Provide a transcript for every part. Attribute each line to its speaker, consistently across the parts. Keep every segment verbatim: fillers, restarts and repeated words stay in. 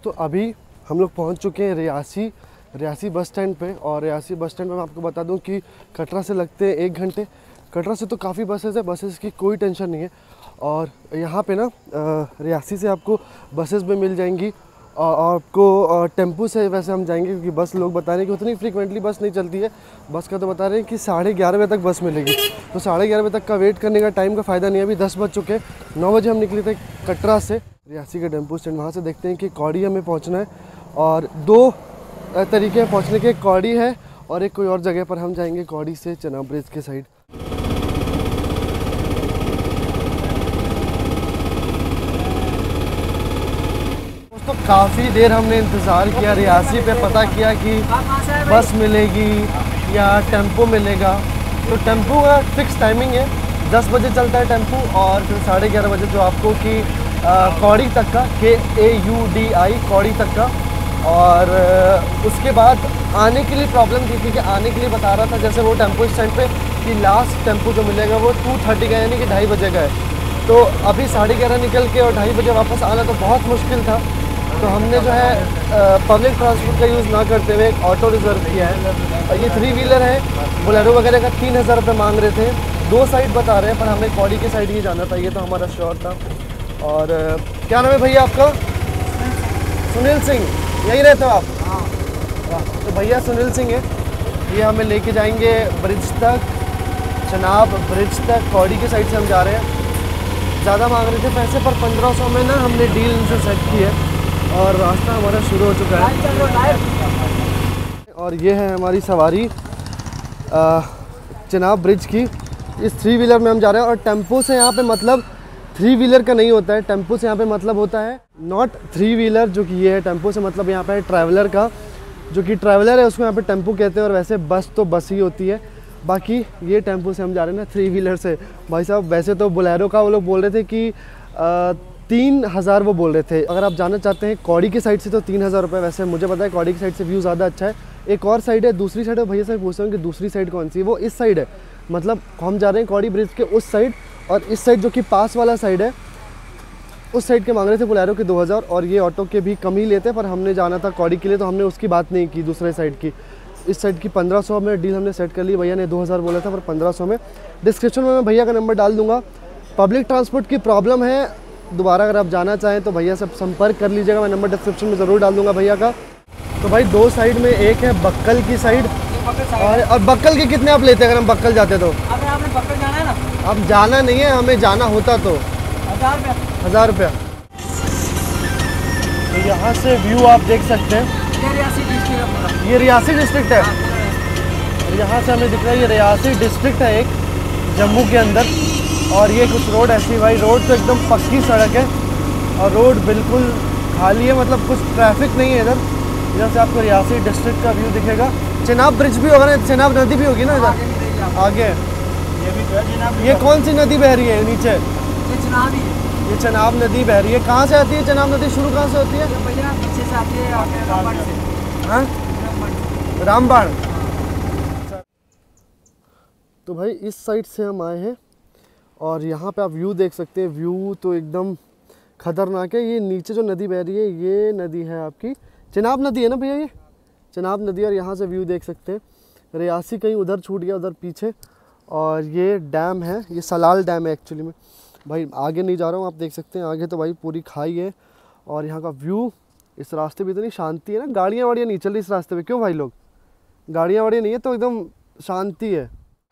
Speaker 1: दोस्तों अभी हम लोग पहुंच चुके हैं रियासी रियासी बस स्टैंड पे। और रियासी बस स्टैंड पे मैं आपको बता दूं कि कटरा से लगते हैं एक घंटे। कटरा से तो काफ़ी बसेस है, बसेस की कोई टेंशन नहीं है। और यहाँ पे ना रियासी से आपको बसेस भी मिल जाएंगी और आपको टेम्पू से वैसे हम जाएंगे क्योंकि बस लोग बता रहे हैं कि उतनी फ्रीक्वेंटली बस नहीं चलती है। बस का तो बता रहे हैं कि साढ़े ग्यारह बजे तक बस मिलेगी, तो साढ़े ग्यारह बजे तक का वेट करने का टाइम का फ़ायदा नहीं है। अभी दस बज चुके हैं, नौ बजे हम निकले थे कटरा से रियासी के टेम्पू स्टैंड। वहाँ से देखते हैं कि कौड़ी हमें पहुँचना है और दो तरीके हैं पहुँचने के, एक कौड़ी है और एक कोई और जगह पर हम जाएंगे कौड़ी से चनाब ब्रिज के साइड। तो काफ़ी देर हमने इंतज़ार किया, रियासी पे पता किया कि बस मिलेगी या टेम्पो मिलेगा। तो टेम्पो का फिक्स टाइमिंग है, दस बजे चलता है टेम्पो और फिर साढ़े ग्यारह बजे जो आपको कि कौड़ी तक का, के ए यू डी आई कौड़ी तक का। और उसके बाद आने के लिए प्रॉब्लम थी क्योंकि आने के लिए बता रहा था जैसे वो टेम्पो स्टैंड पे कि लास्ट टेम्पो जो मिलेगा वो टू थर्टी का यानी कि ढाई बजे का है। तो अभी साढ़े ग्यारह निकल के और ढाई बजे वापस आना तो बहुत मुश्किल था। तो हमने जो है पब्लिक ट्रांसपोर्ट का यूज़ ना करते हुए एक ऑटो रिज़र्व किया है। और ये थ्री व्हीलर है, बोलेरो वगैरह का तीन हज़ार रुपये मांग रहे थे। दो साइड बता रहे हैं पर हमें कौड़ी की साइड ही जाना था, ये तो हमारा श्योर था। और क्या नाम है भैया आपका? सुनील सिंह, यहीं रहते हो आप? हाँ। तो भैया सुनील सिंह है, ये हमें लेके जाएंगे ब्रिज तक, चनाब ब्रिज तक। कौड़ी की साइड से हम जा रहे हैं। ज़्यादा मांग रहे थे पैसे पर पंद्रह सौ में ना हमने डील इनसे सेट की है और रास्ता हमारा शुरू हो चुका है। और ये है हमारी सवारी चनाब ब्रिज की। इस थ्री व्हीलर में हम जा रहे हैं और टेम्पो से यहाँ पे मतलब थ्री व्हीलर का नहीं होता है, टेम्पो से यहाँ पे मतलब होता है नॉट थ्री व्हीलर, जो कि ये है। टेम्पो से मतलब यहाँ पे है ट्रैवलर का, जो कि ट्रैवलर है उसको यहाँ पे टेम्पो कहते हैं। और वैसे बस तो बस ही होती है, बाकी ये टेम्पो से हम जा रहे हैं ना थ्री व्हीलर से। भाई साहब वैसे तो बोलेरो का वो लोग बोल रहे थे कि आ, तीन हज़ार वो बोल रहे थे। अगर आप जाना चाहते हैं कौड़ी की साइड से तो तीन हज़ार रुपये। वैसे मुझे पता है कौड़ी की साइड से व्यू ज़्यादा अच्छा है। एक और साइड है, दूसरी साइड है। भैया से पूछता हूँ कि दूसरी साइड कौन सी है? वो इस साइड है, मतलब हम जा रहे हैं कौड़ी ब्रिज के उस साइड। और इस साइड जो कि पास वाला साइड है, उस साइड के मांग रहे थे बोलेरो के दो हज़ार और ये ऑटो के भी कम ही लेते, पर हमने जाना था कौड़ी के लिए तो हमने उसकी बात नहीं की। दूसरे साइड की, इस साइड की पंद्रह सौ में डील हमने सेट कर ली। भैया ने दो हज़ार बोला था पर पंद्रह सौ में। डिस्क्रिप्शन में मैं भैया का नंबर डाल दूँगा। पब्लिक ट्रांसपोर्ट की प्रॉब्लम है, दोबारा अगर आप जाना चाहें तो भैया से संपर्क कर लीजिएगा। मैं नंबर डिस्क्रिप्शन में ज़रूर डाल दूँगा भैया का। तो भाई दो साइड में, एक है बक्कल की साइड और, और बक्कल के कितने आप लेते हैं अगर हम बक्कल जाते तो?
Speaker 2: अगर आपने बक्कल जाना है ना?
Speaker 1: अब जाना नहीं है, हमें जाना होता तो
Speaker 2: हज़ार रुपया
Speaker 1: हज़ार रुपया। तो यहाँ से व्यू आप देख सकते हैं,
Speaker 2: ये रियासी डिस्ट्रिक्ट है पूरा।
Speaker 1: ये रियासी डिस्ट्रिक्ट है। और यहाँ से हमें दिख रहा है ये रियासी डिस्ट्रिक्ट है एक, जम्मू के अंदर। और ये कुछ रोड ऐसी, भाई रोड तो एकदम पक्की सड़क है और रोड बिल्कुल खाली है, मतलब कुछ ट्रैफिक नहीं है इधर। इधर से आपको रियासी डिस्ट्रिक्ट का व्यू दिखेगा। चनाब ब्रिज भी होगा ना, चनाब नदी भी होगी ना इधर आगे।
Speaker 2: ये भी जो
Speaker 1: ये कौन सी नदी बह रही है नीचे?
Speaker 2: ये चनाब ही है।
Speaker 1: ये चनाब नदी बह रही है। कहाँ से आती है चनाब नदी? शुरू कहाँ से होती है?
Speaker 2: भैया पीछे से आती है आपके रामबाण से।
Speaker 1: हाँ, रामबाण। तो भाई इस साइड से हम आए हैं और यहाँ पे आप व्यू देख सकते हैं। व्यू तो एकदम खतरनाक है। ये नीचे जो नदी बह रही है ये नदी है आपकी चनाब नदी है ना भैया, ये चनाब नदी। और यहाँ से व्यू देख सकते हैं। रियासी कहीं उधर छूट गया, उधर पीछे। और ये डैम है, ये सलाल डैम है एक्चुअली में। भाई आगे नहीं जा रहा हूँ, आप देख सकते हैं आगे तो भाई पूरी खाई है। और यहाँ का व्यू, इस रास्ते पे इतनी शांति है ना, गाड़ियाँ वाड़ियाँ नहीं चल रही इस रास्ते पे। क्यों भाई लोग? गाड़ियाँ वाड़ियाँ नहीं है तो एकदम शांति है।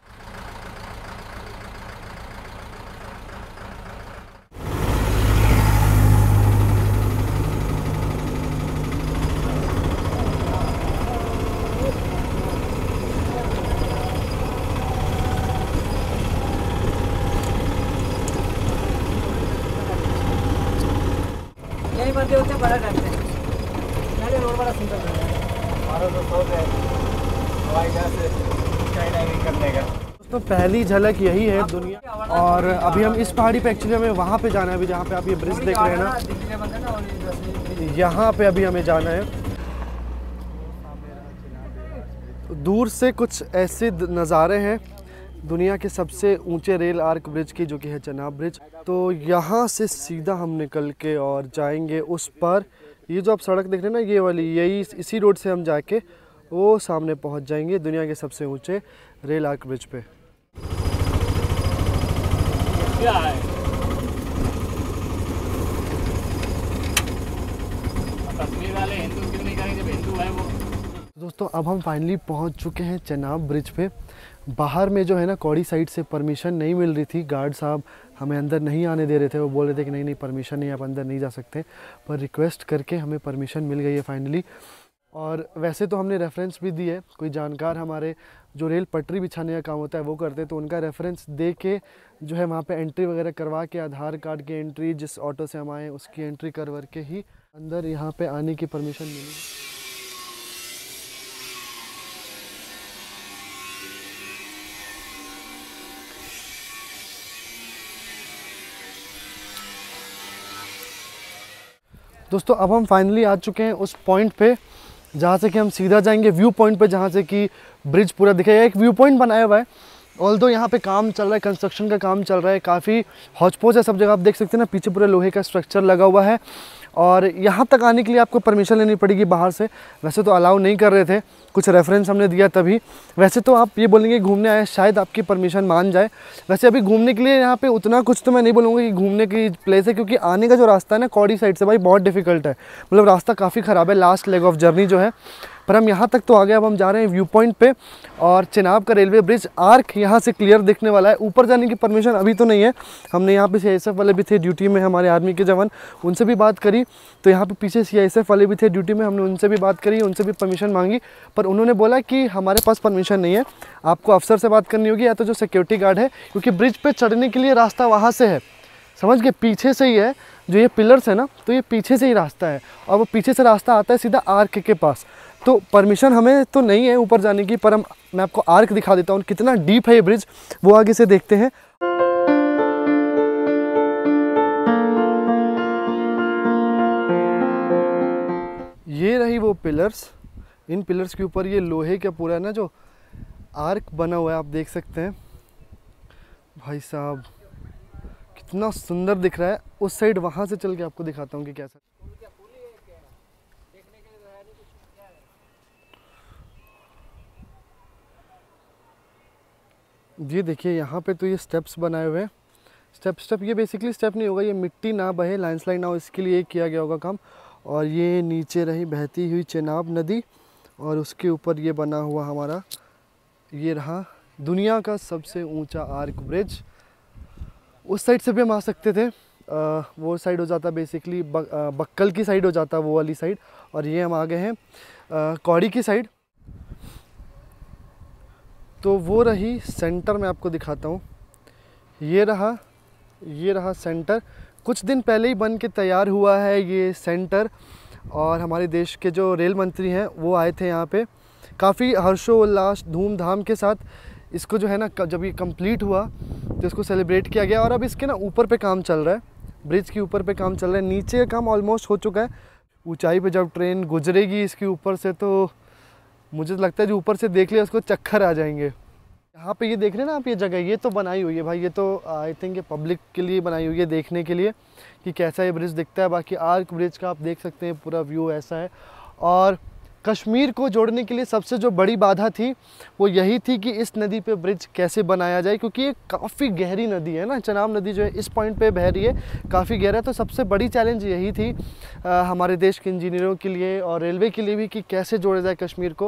Speaker 2: यही बंदे होते हैं बड़ा करते हैं। मेरे रोड बड़ा सुंदर है। हमारा तो शौक है हवाई जहाज से स्काई डाइविंग करने का।
Speaker 1: तो पहली झलक यही है दुनिया। और अभी हम इस पहाड़ी पे एक्चुअली हमें वहाँ पे जाना है। अभी जहाँ पे आप ये ब्रिज देख रहे हैं ना, यहाँ पे अभी हमें जाना है। दूर से कुछ ऐसे नज़ारे हैं दुनिया के सबसे ऊंचे रेल आर्क ब्रिज की, जो कि है चनाब ब्रिज। तो यहाँ से सीधा हम निकल के और जाएंगे उस पर ये जो आप सड़क देख रहे हैं ना, ये वाली, यही इसी रोड से हम जाके वो सामने पहुंच जाएंगे दुनिया के सबसे ऊंचे रेल आर्क ब्रिज पे।
Speaker 2: क्या है कश्मीर वाले हिंदू क्यों नहीं करेंगे, जब हिंदू है वो।
Speaker 1: दोस्तों अब हम फाइनली पहुंच चुके हैं चेनाब ब्रिज पे। बाहर में जो है ना कौड़ी साइड से परमिशन नहीं मिल रही थी, गार्ड साहब हमें अंदर नहीं आने दे रहे थे। वो बोल रहे थे कि नहीं नहीं परमिशन नहीं, आप अंदर नहीं जा सकते, पर रिक्वेस्ट करके हमें परमिशन मिल गई है फाइनली। और वैसे तो हमने रेफरेंस भी दी है, कोई जानकार हमारे जो रेल पटरी बिछाने का काम होता है वो करते, तो उनका रेफरेंस दे के जो है वहाँ पे एंट्री वगैरह करवा के, आधार कार्ड की एंट्री, जिस ऑटो से हम आए उसकी एंट्री करवा के ही अंदर यहाँ पे आने की परमिशन मिली। दोस्तों अब हम फाइनली आ चुके हैं उस पॉइंट पे जहाँ से कि हम सीधा जाएंगे व्यू पॉइंट पे, जहाँ से कि ब्रिज पूरा दिखेगा। एक व्यू पॉइंट बनाया हुआ है, ऑल्दो यहाँ पे काम चल रहा है, कंस्ट्रक्शन का काम चल रहा है, काफ़ी हौच पौच है सब जगह। आप देख सकते हैं ना पीछे पूरे लोहे का स्ट्रक्चर लगा हुआ है। और यहाँ तक आने के लिए आपको परमिशन लेनी पड़ेगी बाहर से, वैसे तो अलाउ नहीं कर रहे थे, कुछ रेफरेंस हमने दिया तभी। वैसे तो आप ये बोलेंगे घूमने आए, शायद आपकी परमिशन मान जाए। वैसे अभी घूमने के लिए यहाँ पे उतना कुछ तो मैं नहीं बोलूँगा कि घूमने की प्लेस है, क्योंकि आने का जो रास्ता है ना कौड़ी साइड से भाई बहुत डिफिकल्ट है, मतलब रास्ता काफ़ी ख़राब है, लास्ट लेग ऑफ जर्नी जो है। पर हम यहाँ तक तो आ गए, अब हम जा रहे हैं व्यू पॉइंट पे। और चेनाब का रेलवे ब्रिज आर्क यहाँ से क्लियर दिखने वाला है। ऊपर जाने की परमिशन अभी तो नहीं है, हमने यहाँ पे सी आई एस एफ वाले भी थे ड्यूटी में, हमारे आर्मी के जवान, उनसे भी बात करी। तो यहाँ पे पीछे सी आई एस एफ वाले भी थे ड्यूटी में, हमने उनसे भी बात करी, उनसे भी परमिशन मांगी, पर उन्होंने बोला कि हमारे पास परमिशन नहीं है, आपको अफसर से बात करनी होगी या तो जो सिक्योरिटी गार्ड है, क्योंकि ब्रिज पे चढ़ने के लिए रास्ता वहाँ से है, समझ के पीछे से ही है, जो ये पिलर्स है ना, तो ये पीछे से ही रास्ता है, और वो पीछे से रास्ता आता है सीधा आर्क के पास। तो परमिशन हमें तो नहीं है ऊपर जाने की, पर हम मैं आपको आर्क दिखा देता हूँ कितना डीप है ये ब्रिज, वो आगे से देखते हैं। ये रही वो पिलर्स, इन पिलर्स के ऊपर ये लोहे का पूरा ना जो आर्क बना हुआ है, आप देख सकते हैं भाई साहब कितना सुंदर दिख रहा है। उस साइड वहाँ से चल के आपको दिखाता हूँ कि कैसा। ये देखिए यहाँ पे तो ये स्टेप्स बनाए हुए हैं, स्टेप स्टेप ये बेसिकली स्टेप नहीं होगा, ये मिट्टी ना बहे, लैंडस्लाइड ना हो, इसके लिए किया गया होगा काम। और ये नीचे रही बहती हुई चेनाब नदी, और उसके ऊपर ये बना हुआ हमारा, ये रहा दुनिया का सबसे ऊंचा आर्क ब्रिज। उस साइड से भी हम आ सकते थे, आ, वो साइड हो जाता बेसिकली बक, आ, बक्कल की साइड हो जाता वो वाली साइड, और ये हम आ गए हैं कौड़ी की साइड। तो वो रही सेंटर, मैं आपको दिखाता हूँ, ये रहा ये रहा सेंटर। कुछ दिन पहले ही बन के तैयार हुआ है ये सेंटर, और हमारे देश के जो रेल मंत्री हैं वो आए थे यहाँ पे, काफ़ी हर्षोल्लास धूमधाम के साथ इसको जो है ना, जब ये कंप्लीट हुआ तो इसको सेलिब्रेट किया गया। और अब इसके ना ऊपर पे काम चल रहा है, ब्रिज के ऊपर पे काम चल रहा है, नीचे का काम ऑलमोस्ट हो चुका है। ऊंचाई पे जब ट्रेन गुजरेगी इसके ऊपर से, तो मुझे लगता है जो ऊपर से देख लिया उसको चक्कर आ जाएंगे। यहाँ पे ये देख रहे हैं ना आप, ये जगह ये तो बनाई हुई है भाई, ये तो आई थिंक ये पब्लिक के लिए बनाई हुई है, देखने के लिए कि कैसा ये ब्रिज दिखता है। बाकी आर्क ब्रिज का आप देख सकते हैं पूरा व्यू ऐसा है। और कश्मीर को जोड़ने के लिए सबसे जो बड़ी बाधा थी वो यही थी कि इस नदी पे ब्रिज कैसे बनाया जाए, क्योंकि ये काफ़ी गहरी नदी है ना, चेनाब नदी जो है इस पॉइंट पे बह रही है, काफ़ी गहरा। तो सबसे बड़ी चैलेंज यही थी आ, हमारे देश के इंजीनियरों के लिए और रेलवे के लिए भी, कि कैसे जोड़ा जाए कश्मीर को।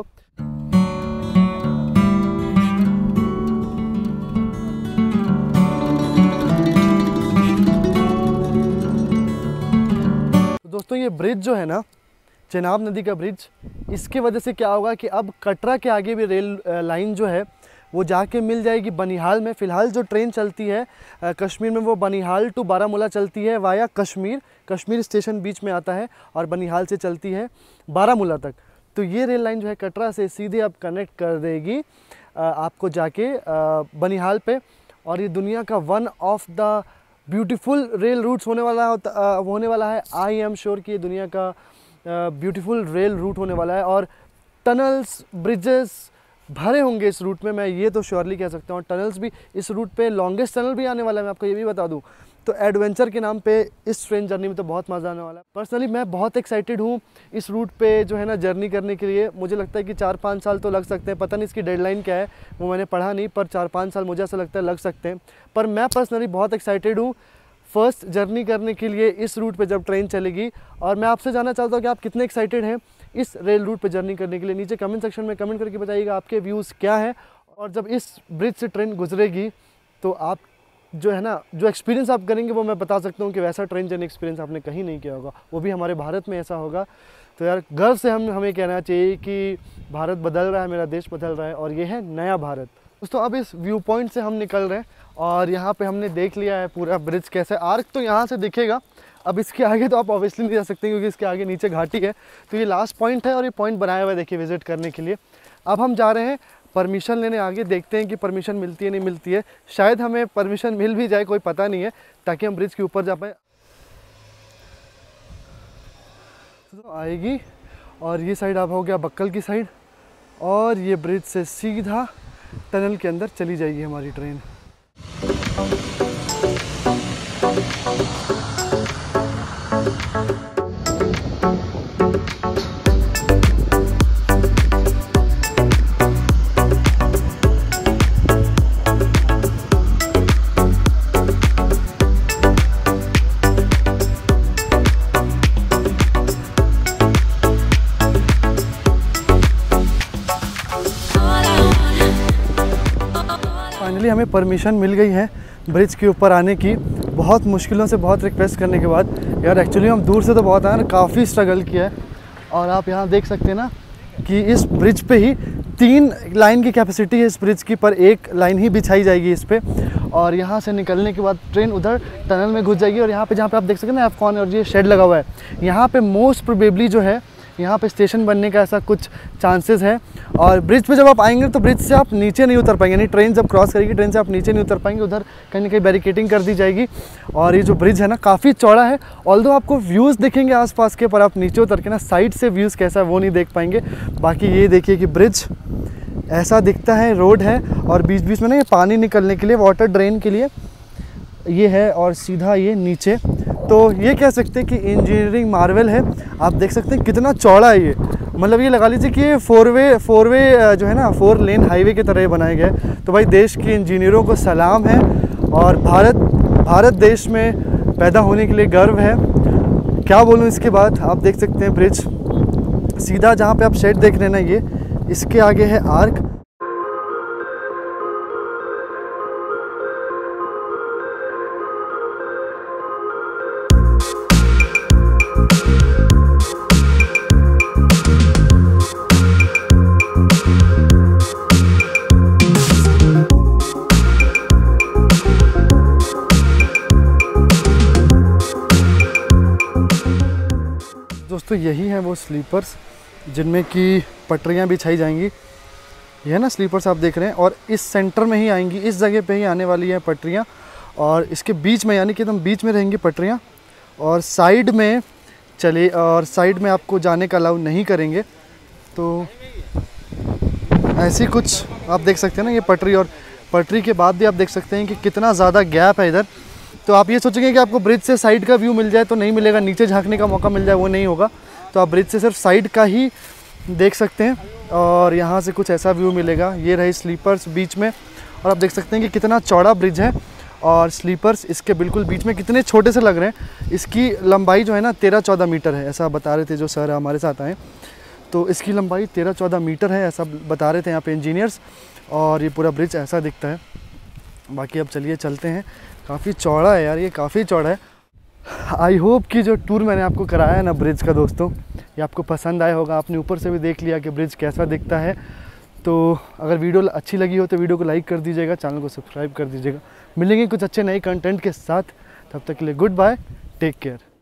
Speaker 1: दोस्तों ये ब्रिज जो है ना, चेनाब नदी का ब्रिज, इसके वजह से क्या होगा कि अब कटरा के आगे भी रेल लाइन जो है वो जाके मिल जाएगी बनिहाल में। फ़िलहाल जो ट्रेन चलती है कश्मीर में वो बनिहाल टू बारामूला चलती है वाया कश्मीर, कश्मीर स्टेशन बीच में आता है, और बनिहाल से चलती है बारामूला तक। तो ये रेल लाइन जो है कटरा से सीधे अब कनेक्ट कर देगी आपको जाके बनिहाल पे। और ये दुनिया का one of the beautiful rail routes होने वाला होता होने वाला है। आई एम श्योर कि ये दुनिया का ब्यूटीफुल रेल रूट होने वाला है। और टनल्स, ब्रिजेस, भरे होंगे इस रूट में, मैं ये तो श्योरली कह सकता हूँ। टनल्स भी इस रूट पे, लॉन्गेस्ट टनल भी आने वाला है, मैं आपको ये भी बता दूँ। तो एडवेंचर के नाम पे इस ट्रेन जर्नी में तो बहुत मज़ा आने वाला है। पर्सनली मैं बहुत एक्साइटेड हूँ इस रूट पे जो है ना जर्नी करने के लिए। मुझे लगता है कि चार पाँच साल तो लग सकते हैं, पता नहीं इसकी डेडलाइन क्या है, वो मैंने पढ़ा नहीं, पर चार पाँच साल मुझे ऐसा लगता है लग सकते हैं। पर मैं पर्सनली बहुत एक्साइटेड हूँ फर्स्ट जर्नी करने के लिए इस रूट पे जब ट्रेन चलेगी। और मैं आपसे जानना चाहता हूँ कि आप कितने एक्साइटेड हैं इस रेल रूट पे जर्नी करने के लिए। नीचे कमेंट सेक्शन में कमेंट करके बताइएगा आपके व्यूज़ क्या हैं। और जब इस ब्रिज से ट्रेन गुजरेगी तो आप जो है ना, जो एक्सपीरियंस आप करेंगे वो मैं बता सकता हूँ कि वैसा ट्रेन जर्नी एक्सपीरियंस आपने कहीं नहीं किया होगा, वो भी हमारे भारत में ऐसा होगा। तो यार गर्व से हम हमें कहना चाहिए कि भारत बदल रहा है, मेरा देश बदल रहा है, और ये है नया भारत। दोस्तों अब इस व्यू पॉइंट से हम निकल रहे हैं और यहाँ पे हमने देख लिया है पूरा ब्रिज कैसे, आर्क तो यहाँ से दिखेगा। अब इसके आगे तो आप ऑब्वियसली नहीं जा सकते क्योंकि इसके आगे नीचे घाटी है। तो ये लास्ट पॉइंट है और ये पॉइंट बनाया हुआ है देखिए विजिट करने के लिए। अब हम जा रहे हैं परमिशन लेने आगे, देखते हैं कि परमिशन मिलती है नहीं मिलती है। शायद हमें परमिशन मिल भी जाए, कोई पता नहीं है, ताकि हम ब्रिज के ऊपर जा पाए। तो आएगी और ये साइड अब हो गया बक्कल की साइड, और ये ब्रिज से सीधा टनल के अंदर चली जाएगी हमारी ट्रेन। फाइनली हमें परमिशन मिल गई है ब्रिज के ऊपर आने की, बहुत मुश्किलों से, बहुत रिक्वेस्ट करने के बाद। यार एक्चुअली हम दूर से तो बहुत आए, काफ़ी स्ट्रगल किया है। और आप यहाँ देख सकते हैं ना कि इस ब्रिज पे ही तीन लाइन की कैपेसिटी है इस ब्रिज की, पर एक लाइन ही बिछाई जाएगी इस पे। और यहाँ से निकलने के बाद ट्रेन उधर टनल में घुस जाएगी। और यहाँ पे जहाँ पे आप देख सकते हैं ना एफकॉन और ये शेड लगा हुआ है, यहाँ पे मोस्ट प्रोबेबली जो है यहाँ पे स्टेशन बनने का ऐसा कुछ चांसेस है। और ब्रिज पे जब आप आएंगे तो ब्रिज से आप नीचे नहीं उतर पाएंगे, यानी ट्रेन जब क्रॉस करेगी ट्रेन से आप नीचे नहीं उतर पाएंगे, उधर कहीं ना कहीं बैरिकेटिंग कर दी जाएगी। और ये जो ब्रिज है ना काफ़ी चौड़ा है, ऑल्दो आपको व्यूज़ दिखेंगे आसपास के, पर आप नीचे उतर के ना साइड से व्यूज़ कैसा है वो नहीं देख पाएंगे। बाकी ये देखिए कि ब्रिज ऐसा दिखता है, रोड है और बीच बीच में ना ये पानी निकलने के लिए, वाटर ड्रेन के लिए ये है, और सीधा ये नीचे। तो ये कह सकते हैं कि इंजीनियरिंग मार्वल है। आप देख सकते हैं कितना चौड़ा है ये, मतलब ये लगा लीजिए कि ये फोर वे फोर वे जो है ना फोर लेन हाईवे की तरह बनाया गया है। तो भाई देश के इंजीनियरों को सलाम है, और भारत भारत देश में पैदा होने के लिए गर्व है। क्या बोलूँ इसके बाद। आप देख सकते हैं ब्रिज सीधा, जहाँ पे आप शेड देख रहे हैं ना, ये इसके आगे है आर्क। दोस्तों यही है वो स्लीपर्स जिनमें कि पटरियाँ बिछाई जाएंगी। ये है ना स्लीपर्स आप देख रहे हैं, और इस सेंटर में ही आएंगी, इस जगह पे ही आने वाली है पटरियाँ। और इसके बीच में, यानी कि एकदम बीच में रहेंगी पटरियाँ, और साइड में चले और साइड में आपको जाने का अलाउ नहीं करेंगे। तो ऐसी कुछ आप देख सकते हैं ना ये पटरी, और पटरी के बाद भी आप देख सकते हैं कि कितना ज़्यादा गैप है इधर। तो आप ये सोचेंगे कि आपको ब्रिज से साइड का व्यू मिल जाए, तो नहीं मिलेगा, नीचे झांकने का मौका मिल जाए, वो नहीं होगा। तो आप ब्रिज से सिर्फ साइड का ही देख सकते हैं, और यहाँ से कुछ ऐसा व्यू मिलेगा। ये रही स्लीपर्स बीच में, और आप देख सकते हैं कि कितना चौड़ा ब्रिज है, और स्लीपर्स इसके बिल्कुल बीच में कितने छोटे से लग रहे हैं। इसकी लंबाई जो है ना तेरह चौदह मीटर है, ऐसा बता रहे थे जो सर हमारे साथ आए। तो इसकी लंबाई तेरह चौदह मीटर है, ऐसा बता रहे थे यहाँ पे इंजीनियर्स। और ये पूरा ब्रिज ऐसा दिखता है। बाकी अब चलिए चलते हैं। काफ़ी चौड़ा है यार, ये काफ़ी चौड़ा है। आई होप कि जो टूर मैंने आपको कराया है ना ब्रिज का दोस्तों, ये आपको पसंद आया होगा। आपने ऊपर से भी देख लिया कि ब्रिज कैसा दिखता है। तो अगर वीडियो अच्छी लगी हो तो वीडियो को लाइक कर दीजिएगा, चैनल को सब्सक्राइब कर दीजिएगा। मिलेंगे कुछ अच्छे नए कंटेंट के साथ, तब तक के लिए गुड बाय, टेक केयर।